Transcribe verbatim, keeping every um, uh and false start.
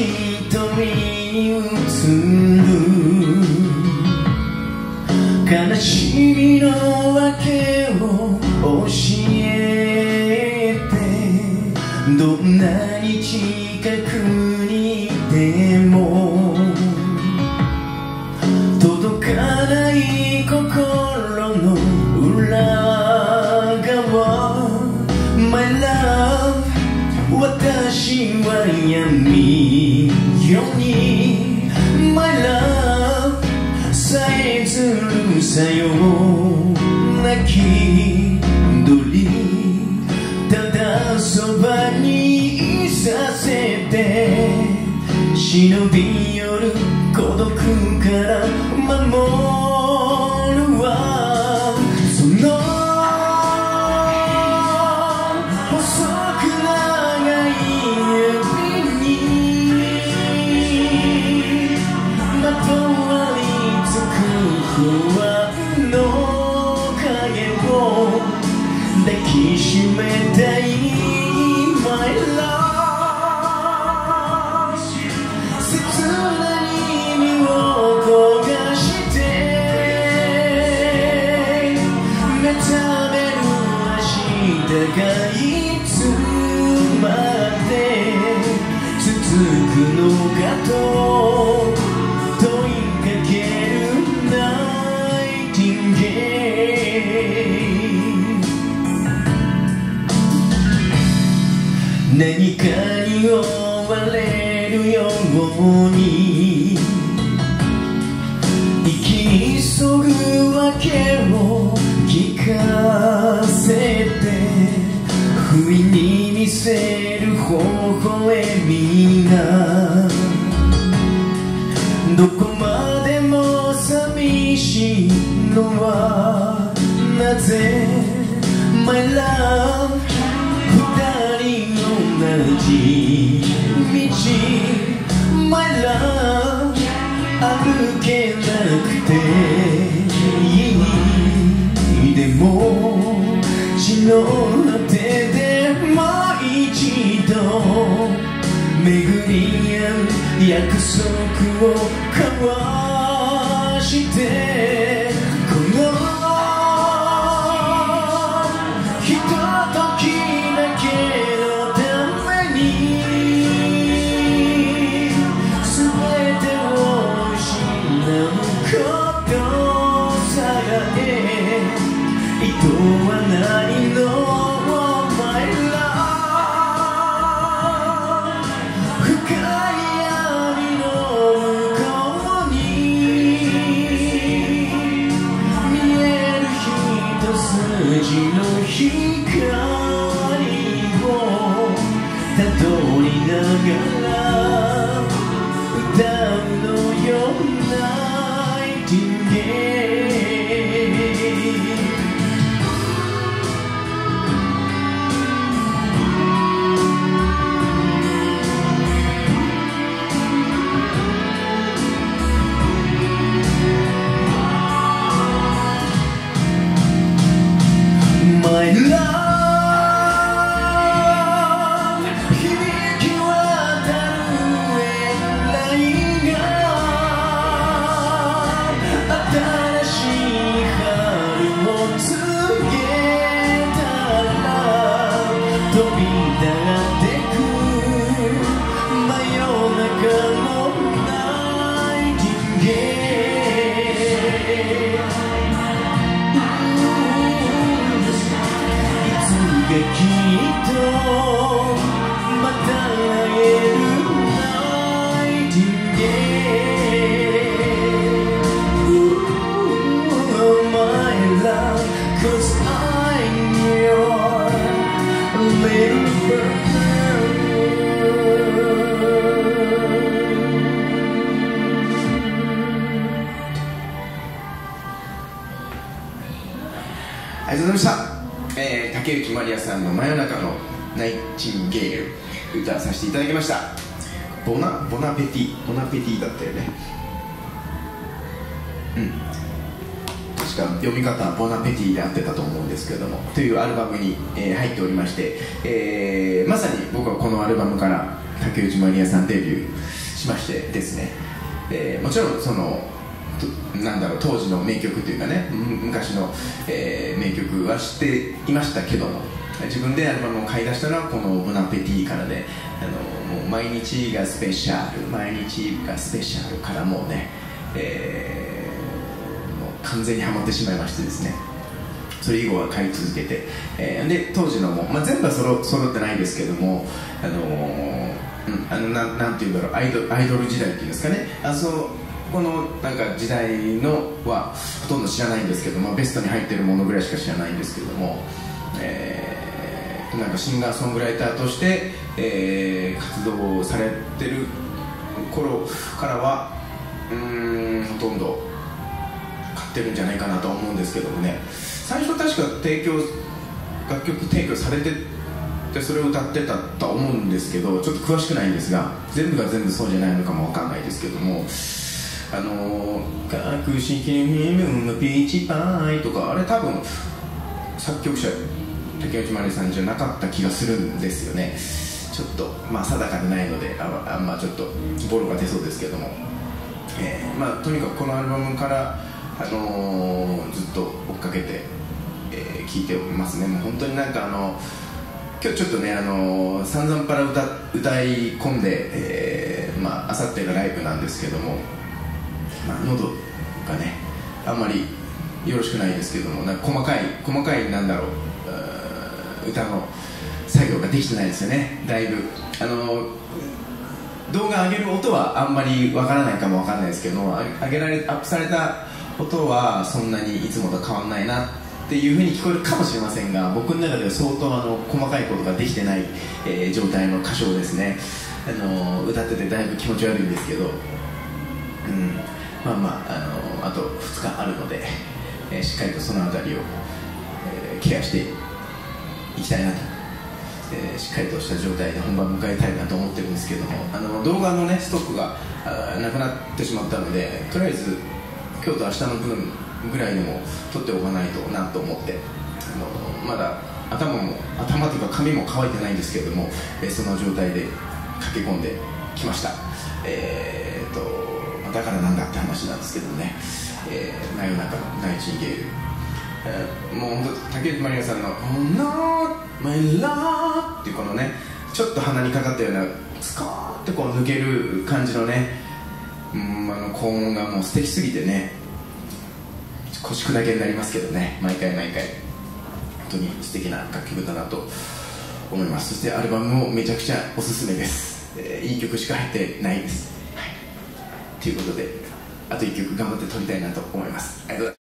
瞳に映る悲しみの訳を教えて、どんなに近くにいても届かない心の裏側 My love 私は闇夜に My love さえずるさよ泣き鳥ただそばにいさせて忍び寄る孤独から守るわその細く長い指にまとわりつく不安の影を抱きしめたい My love 切なに身を焦がして目覚める明日がいつまで続くのかと問いかけるナイティンゲール何かに追われるように生き急ぐわけを聞かせて不意に見せる微笑みがどこまでも寂しいのはなぜ My love 二人同じ道 My love 歩けなくていいでも血の果てでもう一度巡り合う約束を交わしてこのひとときだけのために全てを失うことさえ意図はないの My love 深い闇の向こうに見える一筋の光をたどりながら歌うのよナイティンゲールMy love 響き渡る遠雷が新しい春を告げたら飛び立ってく真夜中のナイティンゲールきっとまた会えるナイティンゲール My love cause I'm your little bird ありがとうございました。えー、竹内まりやさんの真夜中のナイチンゲール歌わさせていただきました。ボナボナペティボナペティだったよね。うん確か読み方はボナペティで合ってたと思うんですけれどもというアルバムに、えー、入っておりまして、えー、まさに僕はこのアルバムから竹内まりやさんデビューしましてですね、えー、もちろんそのなんだろう当時の名曲というかね、昔の、えー、名曲は知っていましたけども、自分でアルバムを買い出したのはこのボナペティからで、あのもう毎日がスペシャル毎日がスペシャルからもうね、えー、もう完全にハマってしまいましてですね、それ以後は買い続けて、えー、で当時のも、まあ、全部は揃揃ってないですけども、あのーうん、あのななんていうんだろう、アイドアイドル時代っていうんですかね、あそうこのなんか時代のはほとんど知らないんですけども、ベストに入ってるものぐらいしか知らないんですけども、えー、なんかシンガーソングライターとして、えー、活動されてる頃からはうーんほとんど買ってるんじゃないかなと思うんですけどもね、最初確か提供楽曲提供されてでそれを歌ってたと思うんですけど、ちょっと詳しくないんですが、全部が全部そうじゃないのかもわかんないですけども、あのー、格式のピーチパイとか、あれ多分作曲者竹内まりやさんじゃなかった気がするんですよね。ちょっとまあ定かでないので あ, あんまちょっとボロが出そうですけども、えー、まあとにかくこのアルバムから、あのー、ずっと追っかけて、えー、聴いてますね。もう本当になんかあの今日ちょっとね、あのー、散々パラ 歌, 歌い込んで、えー、まあ明後日がライブなんですけども、まあ、喉がねあんまりよろしくないですけども、なんか細かい細かいなんだろう歌の作業ができてないですよね。だいぶあの動画上げる音はあんまりわからないかもわかんないですけども、上げられアップされた音はそんなにいつもと変わんないなっていう風に聞こえるかもしれませんが、僕の中では相当あの細かいことができてない、えー、状態の歌唱ですね。あの歌っててだいぶ気持ち悪いんですけど、うん、まあまあ、あのあとふつかあるので、えー、しっかりとそのあたりを、えー、ケアしていきたいなと、えー、しっかりとした状態で本番迎えたいなと思ってるんですけども、あの動画のねストックがなくなってしまったので、とりあえず今日と明日の分ぐらいでも撮っておかないとなと思って、あのまだ頭も頭というか髪も乾いてないんですけれども、えー、その状態で駆け込んできました。えー、とだからなんだって話なんですけどね、えー、真夜中のナイチンゲール、えー、もう本当竹内まりやさんの「Oh not my love」っていうこのねちょっと鼻にかかったようなスコーってこう抜ける感じのね、うん、あの高音がもう素敵すぎてね腰砕けになりますけどね、毎回毎回本当に素敵な楽曲だなと思います。そしてアルバムもめちゃくちゃおすすめです。えー、いい曲しか入ってないです。はい、ということであといっきょく頑張って撮りたいなと思います。ありがとうございます。